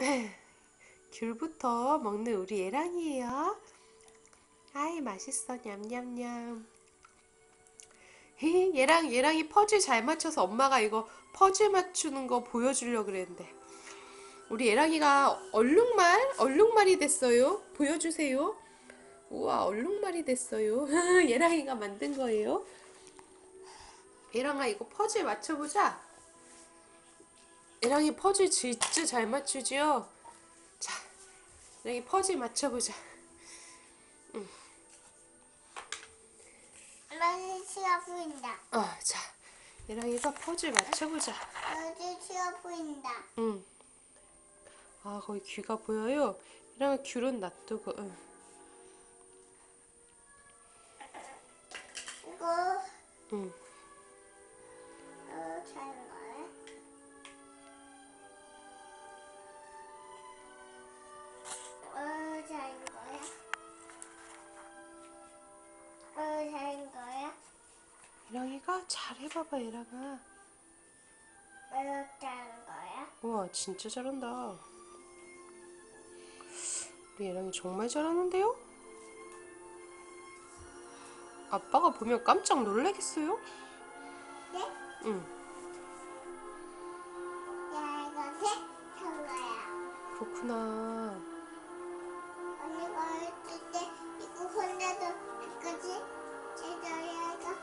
귤부터 먹는 우리 예랑이에요. 아이 맛있어 냠냠냠. 얘랑이 퍼즐 잘 맞춰서 엄마가 이거 퍼즐 맞추는 거 보여주려고 그랬는데 우리 예랑이가 얼룩말이 됐어요. 보여주세요. 우와 얼룩말이 됐어요. 예랑이가 만든 거예요. 예랑아 이거 퍼즐 맞춰보자. 예랑이 퍼즐 진짜 잘 맞추지요. 자 예랑이 퍼즐 맞춰보자. 너는 쉬워 보인다. 자 예랑이가 퍼즐 맞춰보자. 너도 쉬워 보인다. 응. 거기 귀가 보여요. 예랑아 귤은 놔두고. 응. 이거 응. 자는 거야? 자는 거야? 자는 거야? 예랑이가 잘 해봐봐 예랑아. 자는 거야? 우와 진짜 잘한다. 우리 예랑이 정말 잘하는데요? 아빠가 보면 깜짝 놀라겠어요? 네? 응. 야, 이거 새탄 거야. 그렇구나. 언니가 했을 때 이거 혼자도 했거지? 제자야 이거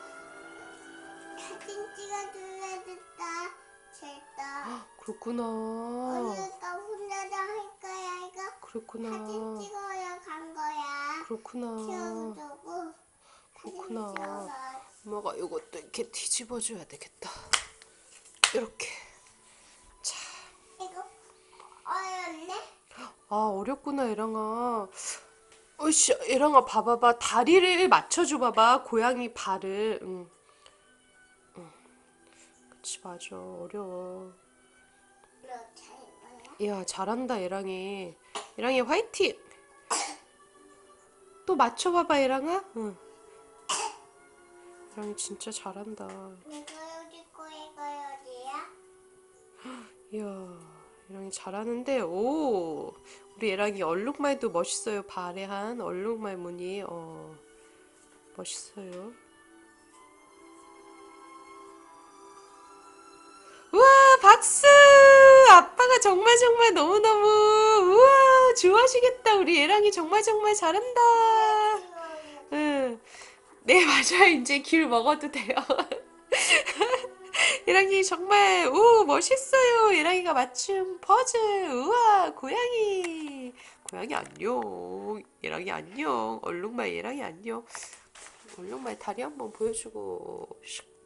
사진 찍어줘야 됐다. 됐다. 그렇구나. 언니가 혼자도 할 거야 이거. 사진 그렇구나. 찍어야 간 거야. 그렇구나. 키워주고 그렇구나. 찍어서. 엄마가 이것도 이렇게 뒤집어줘야 되겠다. 이렇게. 자. 이거 어렵네. 어렵구나 예랑아. 어이씨 예랑아 봐봐봐. 다리를 맞춰줘 봐봐. 고양이 발을. 응. 그치 맞아. 어려워. 너 잘 거야? 야 잘한다 예랑이. 예랑이 화이팅. 또 맞춰봐봐 예랑아. 응. 예랑이 진짜 잘한다. 이거 어디 거 이거 어디야? 이야 예랑이 잘하는데. 오 우리 예랑이 얼룩말도 멋있어요. 발에 한 얼룩말 무늬. 멋있어요. 우와 박수. 아빠가 정말 너무너무 우와 좋아하시겠다. 우리 예랑이 정말 잘한다. 응. 네 맞아요. 이제 귤 먹어도 돼요. 예랑이 정말 오 멋있어요. 예랑이가 맞춘 퍼즐. 우와 고양이 안녕. 예랑이 안녕. 얼룩말 예랑이 안녕. 얼룩말 다리 한번 보여주고 슉.